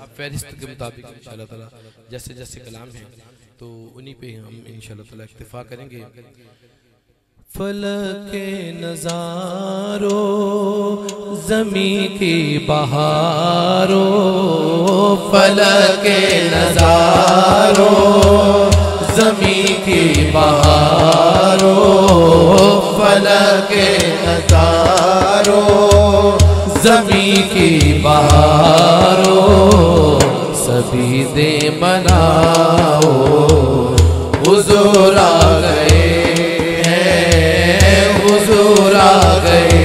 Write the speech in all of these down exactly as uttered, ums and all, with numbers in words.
फहरिस्त के मुताबिक इंशाअल्लाह ताला जैसे जैसे कलाम है तो उन्हीं पे हम इंशाअल्लाह ताला इक्तिफा करेंगे। फलक के नज़ारो ज़मी की बहारो, फलक के नज़ारो ज़मी की बहारो, फलक के नज़ारो ज़मी की बहारो, सभी दे मनाओ हुज़ूर आ गए हैं, हुज़ूर आ गए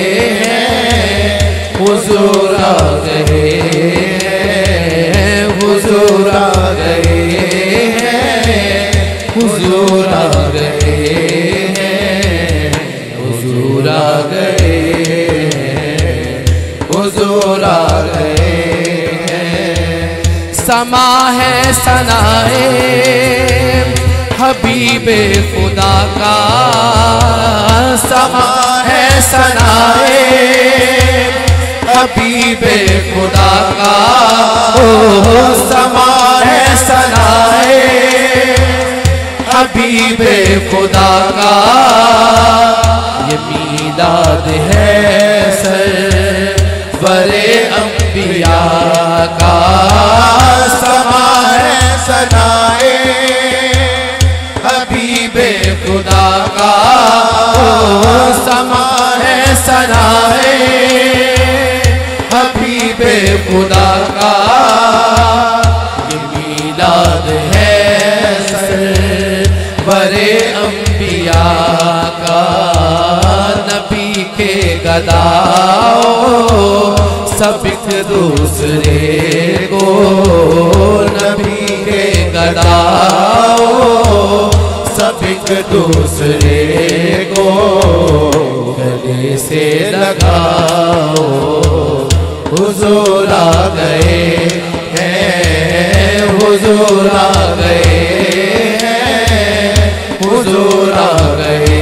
हैं, हुज़ूर आ गए हैं, हुज़ूर आ गए हैं, हुज़ूर आ गए हैं, हुज़ूर आ गए हैं, हुज़ूर आ गए हैं। समा है सनाए हबीबे खुदा का, समा है सनाए हबीबे खुदा का, ओ समा है सनाए हबीबे खुदा का, ये मीलाद है सरवरे अंबिया का, समा है सनाए हबीबे खुदा का, ओ समा है सनाए हबीबे खुदा का, ये मीलाद है सरवरे अंबिया का। नबी के गदाओ सब एक दूसरे को, नबी के गदाओ सब एक दूसरे को गले से लगाओ, हुज़ूर आ गए हैं, हुज़ूर आ गए हैं, हुज़ूर आ गए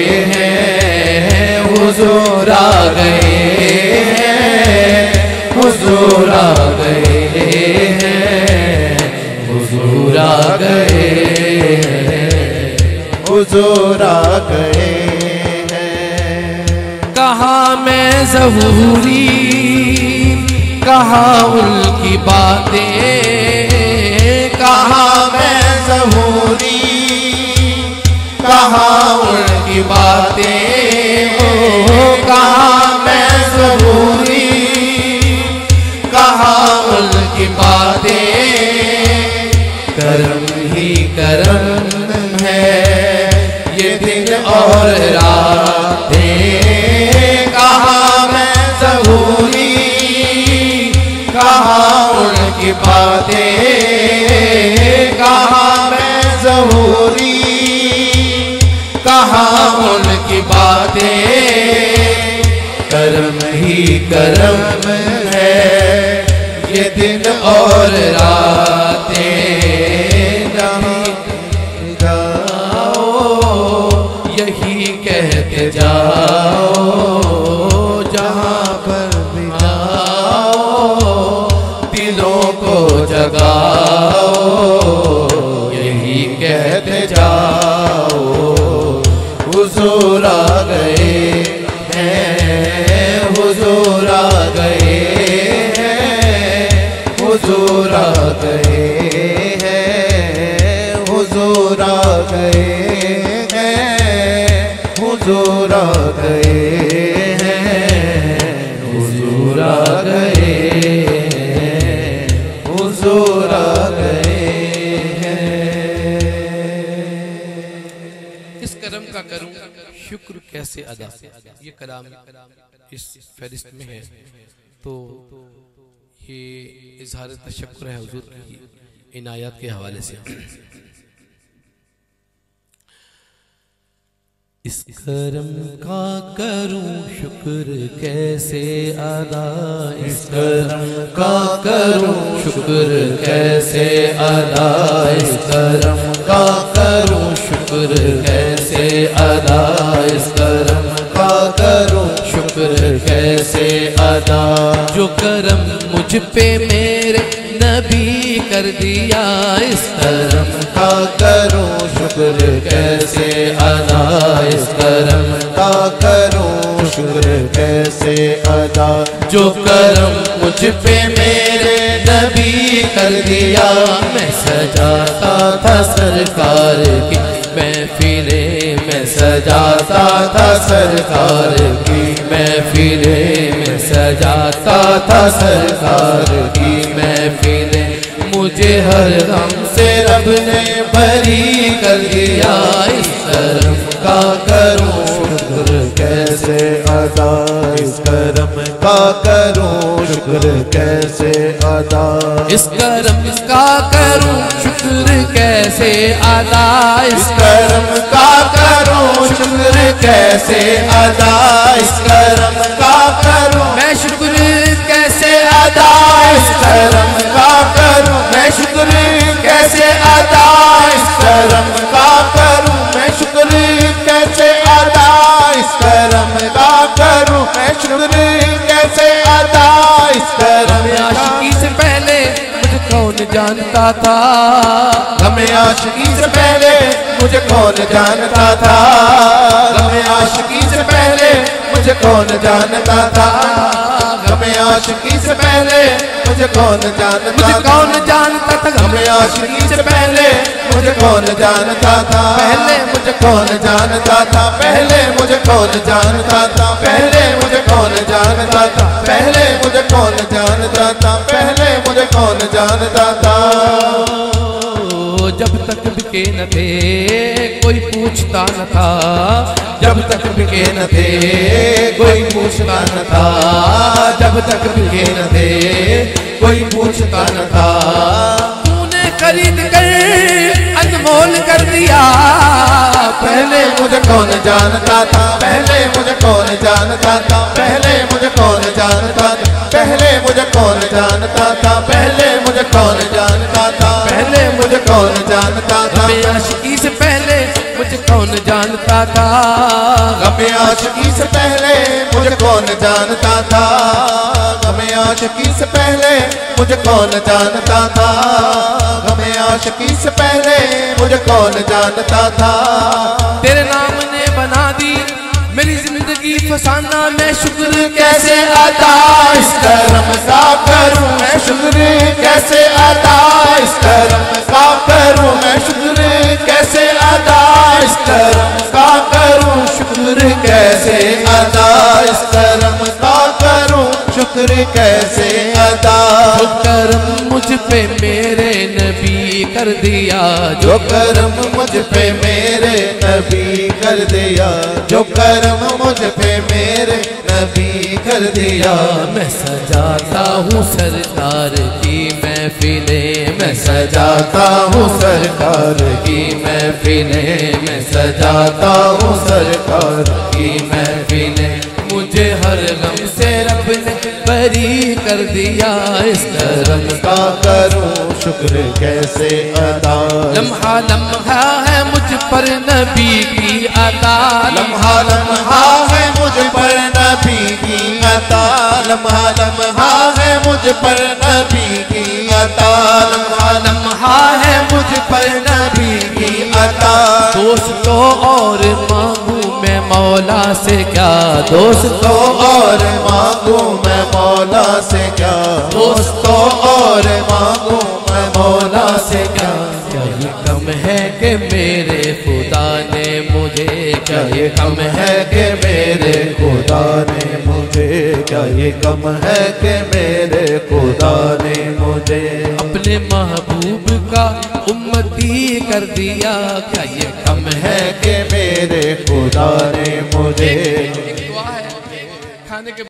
हैं, हुज़ूर आ गए हैं, हुज़ूर आ गए हैं, हुज़ूर आ गए हैं, हुज़ूर आ गए हैं। कहाँ मैं ज़हूरी कहाँ उनकी बातें, कहाँ मैं ज़हूरी कहाँ उनकी बातें, हो कहाँ मैं ज़हूरी कहाँ उनकी बातें, करम ही करम है ये दिन और रातें, कहाँ मैं ज़हूरी कहाँ उनकी बातें, कहाँ मैं ज़हूरी कहाँ उनकी बातें, करम ही करम है ये दिन और रातें, नहीं जाओ यही कहते जाओ, जहाँ पर भी जाओ दिलों को जगाओ, यही कहते जाओ, हुज़ूर आ गए हैं, हुज़ूर आ गए हैं, हुज़ूर आ गए हैं, हुज़ूर आ गए हैं, हुज़ूर आ गए हैं, हुज़ूर आ गए हैं, हुज़ूर आ गए हैं। इस करम का करूं शुक्र कैसे अदा, ये कलाम इस फहरिस्त में है, तो ये इज़हार तशक्कुर है हुज़ूर की इनायत के हवाले से। इस करम का करूं शुक्र कैसे अदा, इस करम का करूं शुक्र कैसे अदा, इस करम का करूं शुक्र कैसे अदा, इस करम का करूं शुक्र कैसे अदा, जो करम मुझ पे मेरे कर दिया, इस करम का करूं शुक्र कैसे अदा, इस करम का करूं शुक्र कैसे अदा। जो करम मुझ पे मेरे नबी कर दिया, मैं सजाता था सरकार की महफिलें, मैं सजाता था सरकार की महफिलें, मैं सजाता था सरकार की महफिलें। मुझे हर गम से रब ने बरी कर दिया, इस करम का करूं शुक्र कैसे अदा, इस करम का करूं शुक्र कैसे अदा। इस करम का करूं शुक्र कैसे अदा, इस करम का करूं शुक्र कैसे अदा, इस करम का करूं मैं शुक्र कैसे अदा, इस करम का करूं मैं शुक्र कैसे अदा, इस करम का करूं मैं शुक्र कैसे अदा, इस करम का करूं मैं शुक्र कैसे अदा, इस करम। आशिकी से पहले मुझे कौन जानता था, हमें आशिकी से पहले मुझे कौन जानता था, हमें आशिकी से पहले मुझे कौन जानता था, हमें आशिकी से पहले मुझे कौन जानता, मुझे कौन जानता था, हमें आशिकी से पहले मुझे कौन जानता था, पहले मुझे कौन जानता था, पहले मुझे कौन जानता था, पहले मुझे कौन जानता था, पहले मुझे कौन जानता था, पहले मुझे कौन जानता था। जब तक बिके न थे कोई पूछता न था, जब तक बिके न थे कोई पूछता न था, जब तक बिके न थे कोई पूछता न था। तूने खरीद कर अनमोल कर दिया, पहले मुझे कौन जानता था, पहले मुझे कौन जानता था, पहले मुझे कौन जानता था, पहले मुझे कौन जानता था, पहले मुझे कौन जानता था, पहले मुझे कौन जानता था। हमें आशिकी से पहले मुझे कौन जानता था, हमें आशिकी से पहले मुझे कौन जानता था, हमें आशिकी से पहले मुझे कौन जानता था, हमें आशिकी से पहले मुझे कौन जानता था। तेरे नाम ने बना दी मेरी जिंदगी फसाना, मैं शुक्र कैसे अदा, इस करम का करूं मैं शुक्र कैसे अदा, इस करम का करूं मैं शुक्र कैसे अदा, इस करम का करूं शुक्र कैसे अदा, इस करम का करूं शुक्र कैसे अदा। जो करम मुझ पे मेरे नबी कर दिया, जो करम मुझ पे मेरे नबी कर दिया, जो करम मुझ पे मेरे नबी कर दिया। मैं सजाता हूँ सरकार की महफिलें, मैं सजाता हूँ सरकार की महफिलें, मैं सजाता हूँ सरकार की महफिलें। मुझे हर गम से रब ने बरी कर दिया, इस करम का करूं शुक्र कैसे अदा। लम्हा लम्हा है मुझ पर नबी की अता, लम्हा लम्हा है मुझ पर नबी की अता, लम्हा लम्हा है मुझ पर नबी की अता, लम्हा लम्हा है मुझ पर नबी की अता। दोस्तों और मांगू मैं मौला से क्या, दोस्तों और मांगू मैं मौला से क्या, दोस्तों और मांगू मैं मौला से क्या। क्या ये कम है कि मेरे खुदा ने मुझे, क्या ये कम है कि मेरे खुदा ने मुझे, क्या ये कम है कि मेरे खुदा ने मुझे अपने महबूब का उम्मती कर दिया। क्या ये कम है कि मेरे खुदा ने मुझे। एक दुआ है खाने के